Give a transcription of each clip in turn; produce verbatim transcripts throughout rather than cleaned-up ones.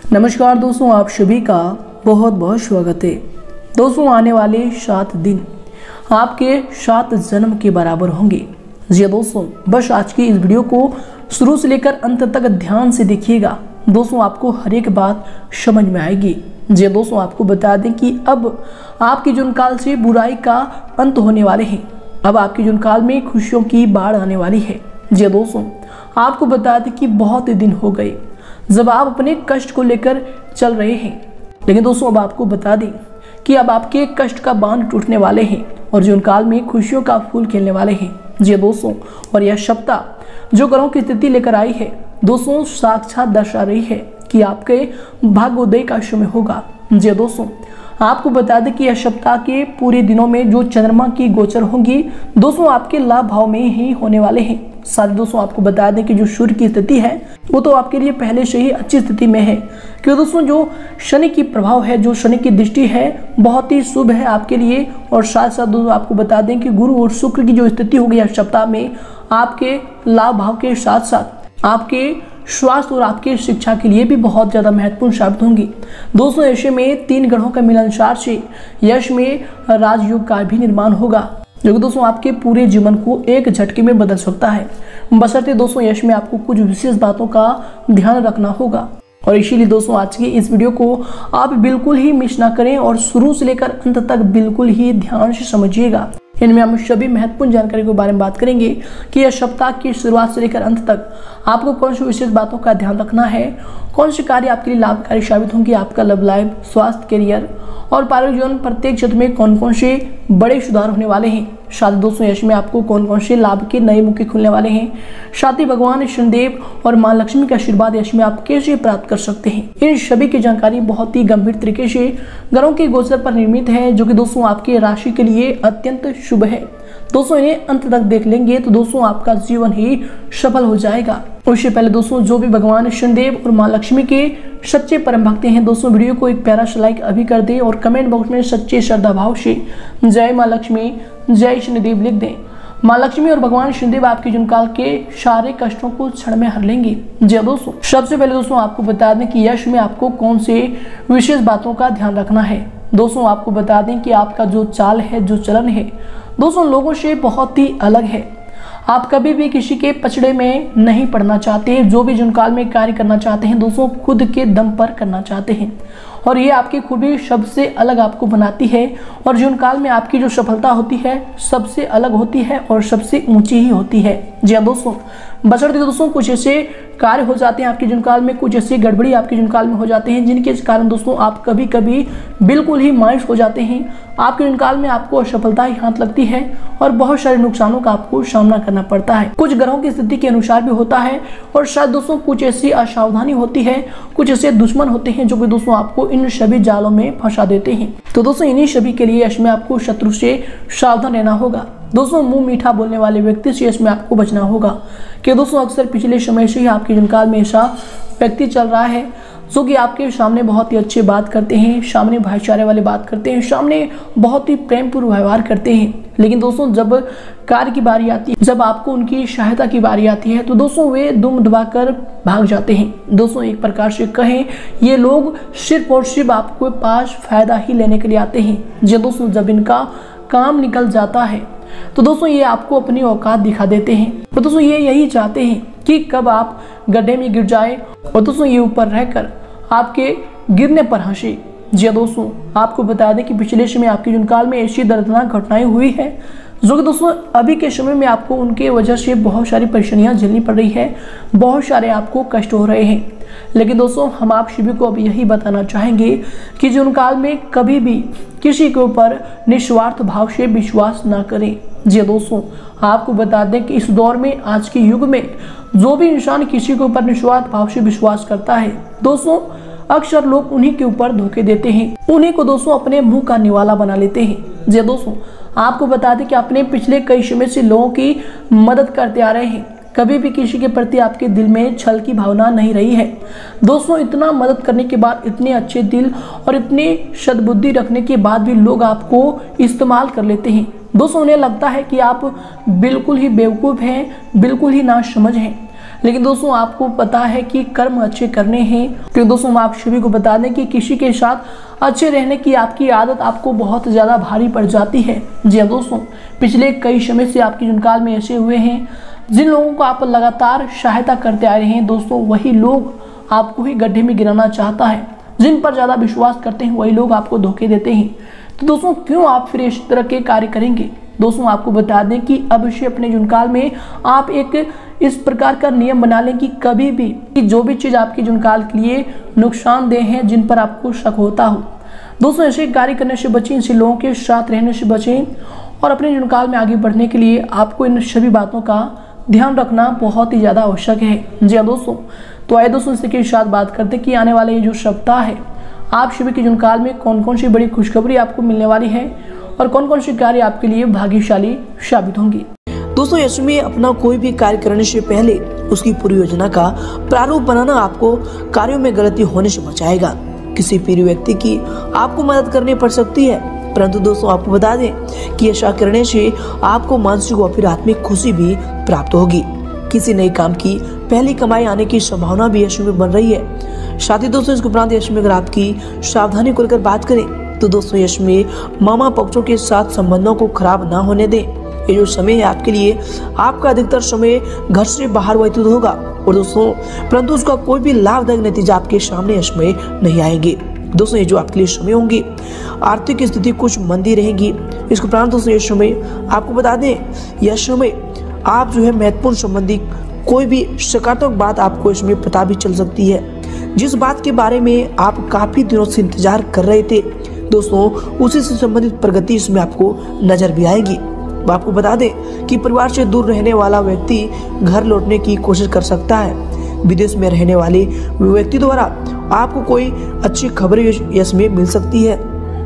नमस्कार दोस्तों, आप सभी का बहुत बहुत स्वागत है। दोस्तों, आने वाले सात दिन आपके सात जन्म के बराबर होंगे। जी दोस्तों, बस आज की इस वीडियो को शुरू से लेकर अंत तक ध्यान से देखिएगा। दोस्तों, आपको हर एक बात समझ में आएगी। जी दोस्तों, आपको बता दें कि अब आपके जुन काल से बुराई का अंत होने वाले हैं। अब आपके जुन काल में खुशियों की बाढ़ आने वाली है। जी दोस्तों, आपको बता दें कि बहुत दिन हो गए जब आप अपने कष्ट को लेकर चल रहे हैं, लेकिन दोस्तों अब आपको बता दें कि अब आपके कष्ट का बांध टूटने वाले हैं और जीवन काल में खुशियों का फूल खिलने वाले हैं। जी दोस्तों, और यह सप्ताह जो ग्रहों की स्थिति लेकर आई है दोस्तों, साक्षात दर्शा रही है कि आपके भाग्योदय का समय होगा। जी दोस्तों, आपको बता दें कि यह सप्ताह के पूरे दिनों में जो चंद्रमा की गोचर होंगी दोस्तों आपके लाभ भाव में ही होने वाले हैं। साथ दोस्तों आपको बता दें कि जो सूर्य की स्थिति है वो तो आपके लिए पहले से ही अच्छी स्थिति में है, क्योंकि दोस्तों जो शनि की प्रभाव है, जो शनि की दृष्टि है बहुत ही शुभ है आपके लिए। और साथ साथ दोस्तों आपको बता दें कि गुरु और शुक्र की जो स्थिति होगी इस सप्ताह में आपके लाभ भाव के साथ साथ आपके स्वास्थ्य और आपके शिक्षा के लिए भी बहुत ज़्यादा महत्वपूर्ण साबित होंगी। दोस्तों ऐसे में तीन ग्रहों का मिलनसार से यश में राजयोग का भी निर्माण होगा, जो कि दोस्तों आपके पूरे जीवन को एक झटके में बदल सकता है। बशर्ते दोस्तों यश में आपको कुछ विशेष बातों का ध्यान रखना होगा। और इसीलिए दोस्तों आज की इस वीडियो को आप बिल्कुल ही मिस ना करें और शुरू से लेकर अंत तक बिल्कुल ही ध्यान से समझिएगा। इनमें हम सभी महत्वपूर्ण जानकारी के बारे में बात करेंगे कि यह सप्ताह की शुरुआत से लेकर अंत तक आपको कौन सी विशेष बातों का ध्यान रखना है, कौन से कार्य आपके लिए लाभकारी साबित होंगे, आपका लव लाइफ, स्वास्थ्य, करियर और पारिवारिक जीवन प्रत्येक क्षेत्र में कौन कौन से बड़े सुधार होने वाले हैं। साथ ही दोस्तों यश में आपको कौन कौन से लाभ के नए मौके खुलने वाले हैं। साथ ही भगवान शनिदेव और मां लक्ष्मी का आशीर्वाद यश में आप कैसे प्राप्त कर सकते हैं। इन सभी की जानकारी बहुत ही गंभीर तरीके से ग्रहों के गोचर पर निर्मित है, जो कि दोस्तों आपके राशि के लिए अत्यंत शुभ है। दोस्तों इन्हें अंत तक देख लेंगे तो दोस्तों आपका जीवन ही सफल हो जाएगा। उससे पहले दोस्तों जो भी भगवान शनिदेव और मां लक्ष्मी के सच्चे परम भक्त हैं दोस्तों वीडियो को एक प्यारा सा लाइक अभी कर दें और कमेंट बॉक्स में सच्चे श्रद्धा भाव से जय मां लक्ष्मी, जय शनिदेव लिख दें। मां लक्ष्मी और भगवान शनिदेव आपके जीवन काल के सारे कष्टों को क्षण में हर लेंगे। जी दोस्तों, सबसे पहले दोस्तों आपको बता दें कि यश में आपको कौन से विशेष बातों का ध्यान रखना है। दोस्तों आपको बता दें कि आपका जो चाल है, जो चलन है दोस्तों लोगों से बहुत ही अलग है। आप कभी भी किसी के पचड़े में नहीं पड़ना चाहते। जो भी जीवन काल में कार्य करना चाहते हैं दोस्तों खुद के दम पर करना चाहते हैं, और ये आपकी खूबी सबसे अलग आपको बनाती है। और जीवन काल में आपकी जो सफलता होती है सबसे अलग होती है और सबसे ऊंची ही होती है। जी हाँ दोस्तों, बशर्ते दोस्तों कुछ ऐसे कार्य हो जाते हैं आपके जीवन काल में, कुछ ऐसी गड़बड़ी आपके जीवन काल में हो जाते हैं जिनके कारण दोस्तों आप कभी कभी बिल्कुल ही मायूस हो जाते हैं। आपके जीवन काल में आपको असफलता ही हाथ लगती है और बहुत सारे नुकसानों का आपको सामना करना पड़ता है। कुछ ग्रहों की स्थिति के अनुसार भी होता है, और शायद दोस्तों कुछ ऐसी असावधानी होती है, कुछ ऐसे दुश्मन होते हैं जो कि दोस्तों आपको इन सभी जालों में फंसा देते हैं। तो दोस्तों इन्हीं सभी के लिए यश में आपको शत्रु से सावधान रहना होगा। दोस्तों मुंह मीठा बोलने वाले व्यक्ति से इसमें आपको बचना होगा, कि दोस्तों अक्सर पिछले समय से ही आपके जीवन काल में ऐसा व्यक्ति चल रहा है जो कि आपके सामने बहुत ही अच्छी बात करते हैं, सामने भाईचारे वाली बात करते हैं, सामने बहुत ही प्रेमपूर्ण व्यवहार करते हैं, लेकिन दोस्तों जब कार्य की बारी आती है, जब आपको उनकी सहायता की बारी आती है तो दोस्तों वे दुम दबाकर भाग जाते हैं। दोस्तों एक प्रकार से कहें ये लोग सिर्फ और सिर्फ आपके पास फायदा ही लेने के लिए आते हैं। जी दोस्तों, जब इनका काम निकल जाता है तो दोस्तों ये आपको अपनी औकात दिखा देते हैं। तो दोस्तों ये यही चाहते हैं कि कब आप गड्ढे में गिर जाए और दोस्तों ये ऊपर रहकर आपके गिरने पर हंसे। जी दोस्तों, आपको बता दें कि पिछले समय आपके जीवन काल में ऐसी दर्दनाक घटनाएं हुई है जो कि दोस्तों अभी के समय में आपको उनके वजह से बहुत सारी परेशानियां झेलनी पड़ रही है, बहुत सारे आपको कष्ट हो रहे हैं। लेकिन दोस्तों हम आप सभी को अब यही बताना चाहेंगे कि जीवन काल में कभी भी किसी के ऊपर निस्वार्थ भाव से विश्वास ना करें। जी दोस्तों, आपको बता दें कि इस दौर में, आज के युग में जो भी इंसान किसी के ऊपर निस्वार्थ भाव से विश्वास करता है दोस्तों अक्सर लोग उन्हीं के ऊपर धोखे देते हैं, उन्हीं को दोस्तों अपने मुंह का निवाला बना लेते हैं। जी दोस्तों, आपको बता दें कि अपने पिछले कई समय से लोगों की मदद करते आ रहे हैं, कभी भी किसी के प्रति आपके दिल में छल की भावना नहीं रही है। दोस्तों इतना मदद करने के बाद, इतने अच्छे दिल और इतनी सद्बुद्धि रखने के बाद भी लोग आपको इस्तेमाल कर लेते हैं। दोस्तों उन्हें लगता है कि आप बिल्कुल ही बेवकूफ़ हैं, बिल्कुल ही नासमझ हैं, लेकिन दोस्तों आपको पता है कि कर्म अच्छे करने हैं। तो दोस्तों आप सभी को बता दें कि किसी के साथ अच्छे रहने की आपकी आदत आपको बहुत ज़्यादा भारी पड़ जाती है। जी हाँ दोस्तों, पिछले कई समय से आपके जीवनकाल में ऐसे हुए हैं जिन लोगों को आप लगातार सहायता करते आ रहे हैं, दोस्तों वही लोग आपको ही गड्ढे में गिराना चाहता है। जिन पर ज़्यादा विश्वास करते हैं वही लोग आपको धोखे देते हैं। तो दोस्तों क्यों आप फिर इस तरह के कार्य करेंगे? दोस्तों आपको बता दें कि अवश्य अपने जीवनकाल में आप एक इस प्रकार का नियम बना लें कि कभी भी कि जो भी चीज़ आपके जीवनकाल के लिए नुकसानदेह है, जिन पर आपको शक होता हो, दोस्तों ऐसे कार्य करने से बचें, ऐसे लोगों के साथ रहने से बचें और अपने जीवनकाल में आगे बढ़ने के लिए आपको इन सभी बातों का ध्यान रखना बहुत ही ज़्यादा आवश्यक है। जी हाँ दोस्तों, तो आइए दोस्तों इसी के साथ बात करते हैं कि आने वाले ये जो सप्ताह है आप सभी के जीवनकाल में कौन कौन सी बड़ी खुशखबरी आपको मिलने वाली है और कौन कौन सी कार्य आपके लिए भाग्यशाली साबित होंगी। दोस्तों इसमें अपना कोई भी कार्य करने से पहले उसकी पूरी योजना का प्रारूप बनाना आपको कार्यों में गलती होने से बचाएगा। किसी प्रिय व्यक्ति की आपको मदद करनी पड़ सकती है, परंतु दोस्तों आपको बता दें कि ऐसा करने से आपको मानसिक और फिर आत्मिक खुशी भी प्राप्त होगी। किसी नए काम की पहली कमाई आने की संभावना भी यश में बन रही है। साथ ही दोस्तों इसके उपरांत यश में अगर आपकी सावधानी को लेकर बात करें तो दोस्तों यश में मामा पक्षों के साथ संबंधों को खराब ना होने दें। ये जो समय है आपके लिए, आपका अधिकतर समय घर से बाहर व्यतीत होगा और दोस्तों परंतु उसका कोई भी लाभदायक नतीजा आपके सामने यश में नहीं आएंगे। दोस्तों ये जो आपके लिए समय होंगे, आर्थिक स्थिति कुछ मंदी रहेगी। इसके उपरांत दोस्तों ये समय आपको बता दें, यह समय आप जो है महत्वपूर्ण संबंधी कोई भी सकारात्मक बात आपको इसमें पता भी चल सकती है। जिस बात के बारे में आप काफी दिनों से इंतजार कर रहे थे दोस्तों, उसी से संबंधित प्रगति इसमें आपको नजर भी आएगी। आपको बता दें कि परिवार से दूर रहने वाला व्यक्ति घर लौटने की कोशिश कर सकता है। विदेश में रहने वाले व्यक्ति द्वारा आपको कोई अच्छी खबरें इसमें मिल सकती है।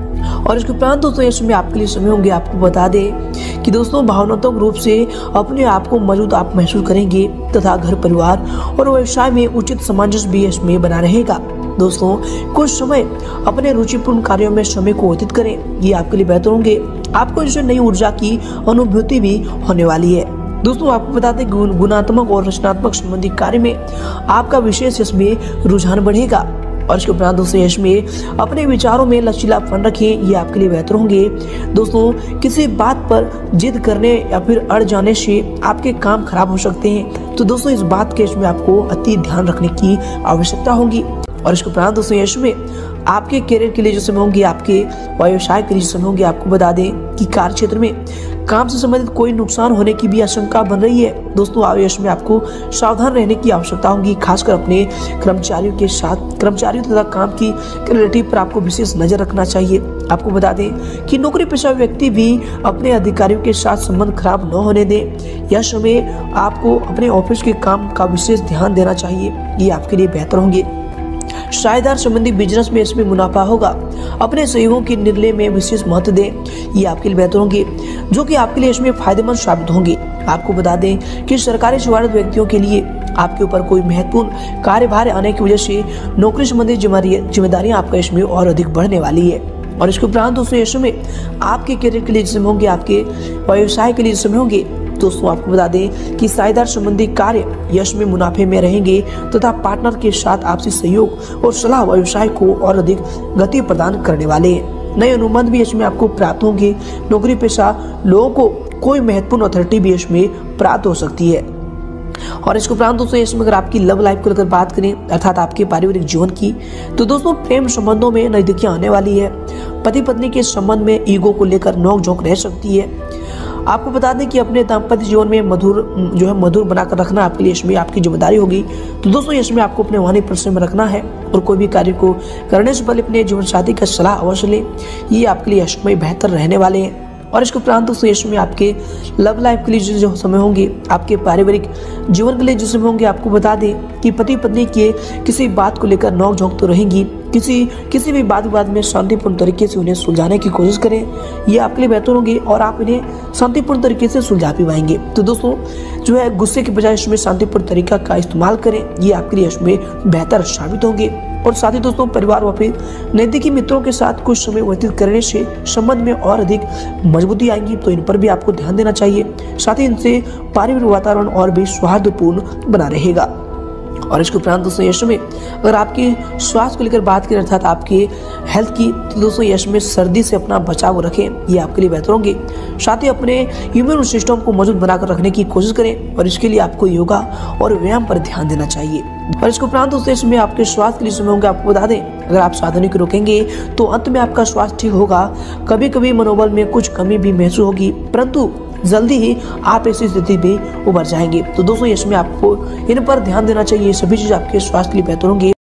और इसके उपरांत दोस्तों इसमें आपके लिए समय होंगे, आपको बता दें कि दोस्तों भावनात्मक रूप से अपने आप को मौजूद आप महसूस करेंगे तथा घर परिवार और व्यवसाय में उचित सामंजस्य भी इसमें बना रहेगा। दोस्तों कुछ समय अपने रुचिपूर्ण कार्यों में समय को व्यतीत करें, ये आपके लिए बेहतर होंगे। आपको इससे नई ऊर्जा की अनुभूति भी होने वाली है। दोस्तों आपको बता दें गुण गुणात्मक और रचनात्मक संबंधी कार्य में आपका विशेष इसमें रुझान बढ़ेगा। और इसके उपरांत दोस्तों यश में अपने विचारों में लचीलापन रखें, ये आपके लिए बेहतर होंगे। दोस्तों किसी बात पर जिद करने या फिर अड़ जाने से आपके काम खराब हो सकते हैं, तो दोस्तों इस बात के इसमें आपको अति ध्यान रखने की आवश्यकता होगी। और इसके उपरांत दोस्तों यश में आपके करियर के लिए जो समय होंगे, आपके व्यवसाय के लिए जो समय होंगे, आपको बता दें कि कार्य क्षेत्र में काम से संबंधित कोई नुकसान होने की भी आशंका बन रही है। दोस्तों आवेश में आपको सावधान रहने की आवश्यकता होगी, खासकर अपने कर्मचारियों के साथ कर्मचारियों तथा काम की क्वालिटी पर आपको विशेष नजर रखना चाहिए। आपको बता दें कि नौकरी पेशा व्यक्ति भी अपने अधिकारियों के साथ संबंध खराब न होने दें। यह समय आपको अपने ऑफिस के काम का विशेष ध्यान देना चाहिए, ये आपके लिए बेहतर होंगे। साझेदार संबंधी बिजनेस में इसमें मुनाफा होगा। अपने सहयोगों के निर्णय में विशेष महत्व दें, ये आपके लिए बेहतर होंगे, जो कि आपके लिए इसमें फायदेमंद साबित होंगे। आपको बता दें कि सरकारी सेवारत व्यक्तियों के लिए आपके ऊपर कोई महत्वपूर्ण कार्यभार आने की वजह से नौकरी संबंधी जिम्मेदारियां आपका इसमें और अधिक बढ़ने वाली है। और इसके उपरांत दोस्तों ये समय आपके करियर के लिए समय होंगे, आपके व्यवसाय के लिए समय होंगे। दोस्तों आपको बता दें कि साझेदार संबंधी कार्य यश में मुनाफे में रहेंगे तथा पार्टनर के साथ आपसी सहयोग और सलाह व्यवसाय को और अधिक गति प्रदान करने वाले हैं। नए अनुबंध भी इसमें आपको प्राप्त होंगे। नौकरी पेशा लोगों को कोई महत्वपूर्ण अथॉरिटी भी इसमें प्राप्त हो सकती है। और इसके उपरांत दोस्तों इसमें अगर आपकी लव लाइफ को लेकर बात करें, अर्थात आपके पारिवारिक जीवन की, तो दोस्तों प्रेम संबंधों में नजदीकियां आने वाली है। पति पत्नी के संबंध में ईगो को लेकर नोक झोंक रह सकती है। आपको बता दें कि अपने दाम्पत्य जीवन में मधुर जो है मधुर बनाकर रखना आपके लिए इसमें आपकी जिम्मेदारी होगी। तो दोस्तों इसमें आपको अपने वाणी परिश्रम में रखना है और कोई भी कार्य को करने से पहले अपने जीवन साथी का सलाह अवश्य लें, ये आपके लिए इसमें बेहतर रहने वाले हैं। और इसके उपरांत दोस्तों इसमें आपके लव लाइफ के लिए जो समय होंगे, आपके पारिवारिक जीवन के लिए जो समय होंगे, आपको बता दें कि पति पत्नी के किसी बात को लेकर नोक झोंक तो रहेंगी। किसी किसी भी बात विवाद में शांतिपूर्ण तरीके से उन्हें सुलझाने की कोशिश करें, ये आपके लिए बेहतर होंगे और आप इन्हें शांतिपूर्ण तरीके से सुलझा भी पाएंगे। तो दोस्तों जो है गुस्से के बजाय इसमें शांतिपूर्ण तरीका का इस्तेमाल करें, ये आपके लिए इसमें बेहतर साबित होंगे। और साथ ही दोस्तों परिवार व फिर नजदीकी मित्रों के साथ कुछ समय व्यतीत करने से संबंध में और अधिक मजबूती आएगी, तो इन पर भी आपको ध्यान देना चाहिए। साथ ही इनसे पारिवारिक वातावरण और भी सौहार्दपूर्ण बना रहेगा। और इसके उपरांत दोस्तों यश में अगर आपकी स्वास्थ्य को लेकर बात करें अर्थात आपके हेल्थ की, तो दोस्तों यश में सर्दी से अपना बचाव रखें, ये आपके लिए बेहतर होंगे। साथ ही अपने इम्यून सिस्टम को मजबूत बनाकर रखने की कोशिश करें और इसके लिए आपको योगा और व्यायाम पर ध्यान देना चाहिए। और इसके उपरांत दोस्तों इसमें आपके स्वास्थ्य के लिए समय होंगे, आपको बता दें अगर आप साधनों को रोकेंगे तो अंत में आपका स्वास्थ्य ठीक होगा। कभी कभी मनोबल में कुछ कमी भी महसूस होगी, परंतु जल्दी ही आप ऐसी स्थिति भी उभर जाएंगे। तो दोस्तों इसमें आपको इन पर ध्यान देना चाहिए, सभी चीज आपके स्वास्थ्य के लिए बेहतर होंगे।